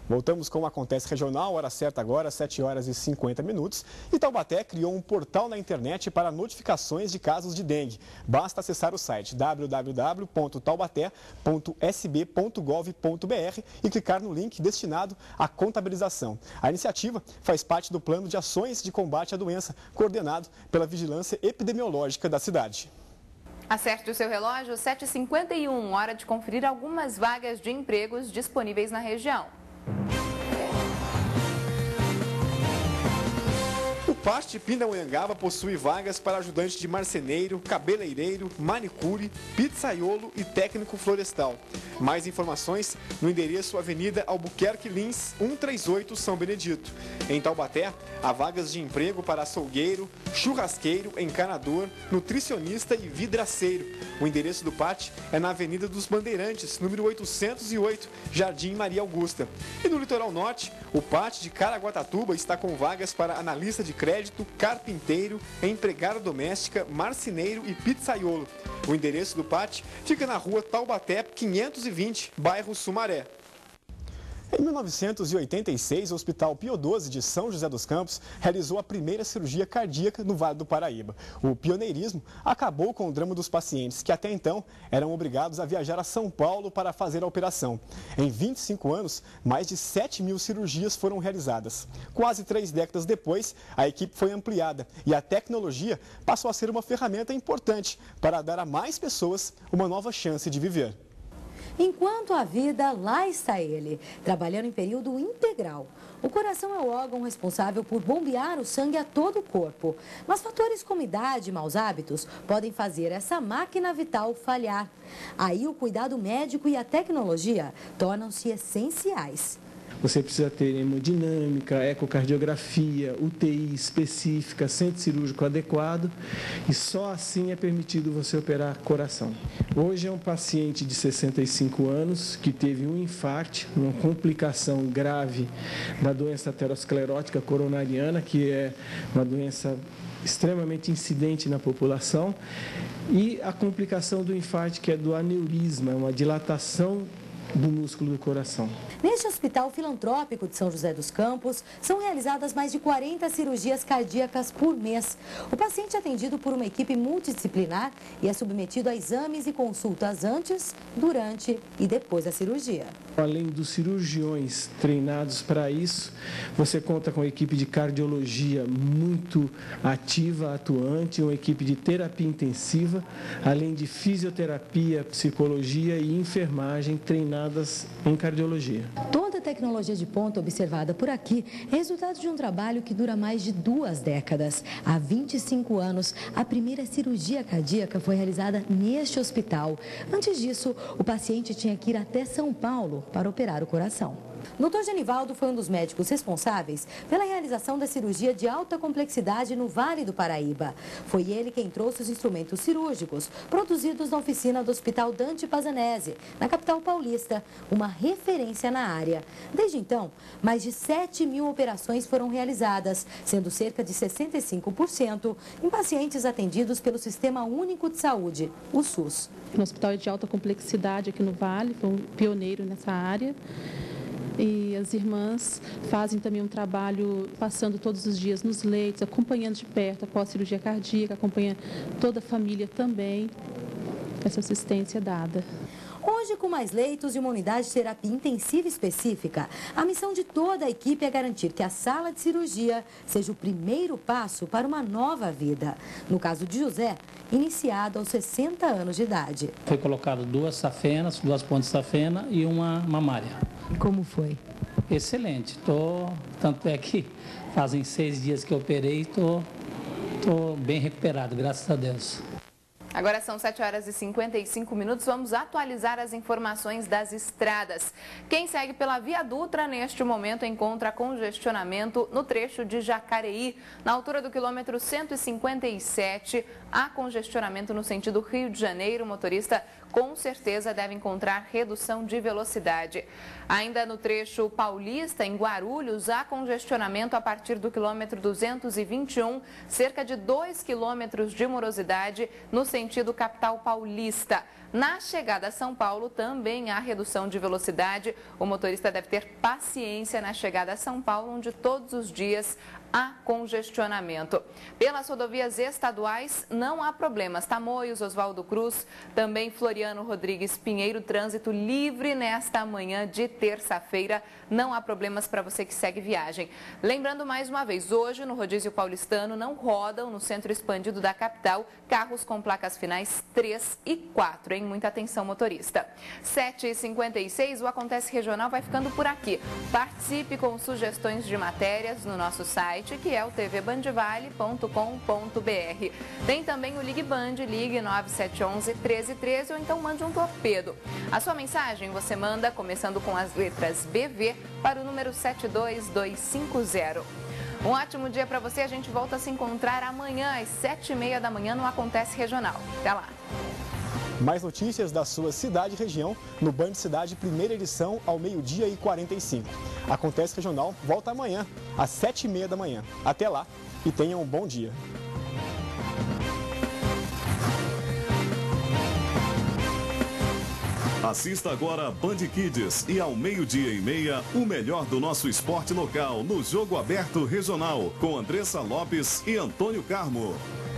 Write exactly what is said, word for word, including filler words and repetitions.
Voltamos com o Acontece Regional, hora certa agora, sete horas e cinquenta minutos. E Taubaté criou um portal na internet para notificações de casos de dengue. Basta acessar o site w w w ponto taubaté ponto s b ponto gov ponto b r e clicar no link destinado à contabilização. A iniciativa faz parte do Plano de Ações de Combate à Doença, coordenado pela Vigilância Epidemiológica da cidade. Acerte o seu relógio, sete e cinquenta e um, hora de conferir algumas vagas de empregos disponíveis na região. O Past Pindamonhangaba possui vagas para ajudante de marceneiro, cabeleireiro, manicure, pizzaiolo e técnico florestal. Mais informações no endereço Avenida Albuquerque Lins, cento e trinta e oito, São Benedito. Em Taubaté, há vagas de emprego para açougueiro, churrasqueiro, encanador, nutricionista e vidraceiro. O endereço do Past é na Avenida dos Bandeirantes, número oitocentos e oito, Jardim Maria Augusta. E no litoral norte, o Past de Caraguatatuba está com vagas para analista de crédito, carpinteiro, empregada doméstica, marceneiro e pizzaiolo. O endereço do Past fica na rua Taubaté quinhentos e vinte, bairro Sumaré. Em mil novecentos e oitenta e seis, o Hospital Pio doze de São José dos Campos realizou a primeira cirurgia cardíaca no Vale do Paraíba. O pioneirismo acabou com o drama dos pacientes, que até então eram obrigados a viajar a São Paulo para fazer a operação. Em vinte e cinco anos, mais de sete mil cirurgias foram realizadas. Quase três décadas depois, a equipe foi ampliada e a tecnologia passou a ser uma ferramenta importante para dar a mais pessoas uma nova chance de viver. Enquanto a vida, lá está ele, trabalhando em período integral. O coração é o órgão responsável por bombear o sangue a todo o corpo. Mas fatores como idade e maus hábitos podem fazer essa máquina vital falhar. Aí o cuidado médico e a tecnologia tornam-se essenciais. Você precisa ter hemodinâmica, ecocardiografia, U T I específica, centro cirúrgico adequado e só assim é permitido você operar coração. Hoje é um paciente de sessenta e cinco anos que teve um infarto, uma complicação grave da doença aterosclerótica coronariana, que é uma doença extremamente incidente na população, e a complicação do infarto, que é do aneurisma, uma dilatação do músculo do coração. Neste hospital filantrópico de São José dos Campos, são realizadas mais de quarenta cirurgias cardíacas por mês. O paciente é atendido por uma equipe multidisciplinar e é submetido a exames e consultas antes, durante e depois da cirurgia. Além dos cirurgiões treinados para isso, você conta com uma equipe de cardiologia muito ativa, atuante, uma equipe de terapia intensiva, além de fisioterapia, psicologia e enfermagem treinadas em cardiologia. Toda a tecnologia de ponta observada por aqui é resultado de um trabalho que dura mais de duas décadas. Há vinte e cinco anos, a primeira cirurgia cardíaca foi realizada neste hospital. Antes disso, o paciente tinha que ir até São Paulo para operar o coração. doutor Genivaldo foi um dos médicos responsáveis pela realização da cirurgia de alta complexidade no Vale do Paraíba. Foi ele quem trouxe os instrumentos cirúrgicos produzidos na oficina do Hospital Dante Pazanese, na capital paulista, uma referência na área. Desde então, mais de sete mil operações foram realizadas, sendo cerca de sessenta e cinco por cento em pacientes atendidos pelo Sistema Único de Saúde, o SUS. Um hospital de alta complexidade aqui no Vale, foi um pioneiro nessa área. E as irmãs fazem também um trabalho passando todos os dias nos leitos, acompanhando de perto após a cirurgia cardíaca, acompanha toda a família também, essa assistência dada. Hoje, com mais leitos e uma unidade de terapia intensiva específica, a missão de toda a equipe é garantir que a sala de cirurgia seja o primeiro passo para uma nova vida. No caso de José, iniciado aos sessenta anos de idade. Foi colocado duas safenas, duas pontes de safena e uma mamária. Como foi? Excelente. Tô, tanto é que fazem seis dias que eu operei e estou tô, tô bem recuperado, graças a Deus. Agora são sete horas e cinquenta e cinco minutos, vamos atualizar as informações das estradas. Quem segue pela Via Dutra neste momento encontra congestionamento no trecho de Jacareí. Na altura do quilômetro cento e cinquenta e sete, há congestionamento no sentido Rio de Janeiro. O motorista com certeza deve encontrar redução de velocidade. Ainda no trecho paulista, em Guarulhos, há congestionamento a partir do quilômetro duzentos e vinte e um, cerca de dois quilômetros de morosidade no sentido sentido capital paulista. Na chegada a São Paulo também há redução de velocidade. O motorista deve ter paciência na chegada a São Paulo, onde todos os dias há congestionamento. Pelas rodovias estaduais não há problemas. Tamoios, Oswaldo Cruz, também Floriano Rodrigues Pinheiro, trânsito livre nesta manhã de terça-feira. Não há problemas para você que segue viagem. Lembrando mais uma vez, hoje no rodízio paulistano não rodam no centro expandido da capital carros com placas finais três e quatro, hein? Muita atenção, motorista. sete e cinquenta e seis, o Acontece Regional vai ficando por aqui. Participe com sugestões de matérias no nosso site, que é o t v bandvale ponto com ponto b r. Tem também o Ligue Band, ligue nove sete um um, um três um três ou então mande um torpedo. A sua mensagem você manda começando com as letras B V para o número sete dois dois cinco zero. Um ótimo dia para você, a gente volta a se encontrar amanhã às sete e meia da manhã no Acontece Regional. Até lá! Mais notícias da sua cidade e região no Band Cidade, primeira edição, ao meio-dia e quarenta e cinco. Acontece Regional volta amanhã, às sete e meia da manhã. Até lá e tenham um bom dia. Assista agora a Band Kids e ao meio-dia e meia, o melhor do nosso esporte local no Jogo Aberto Regional, com Andressa Lopes e Antônio Carmo.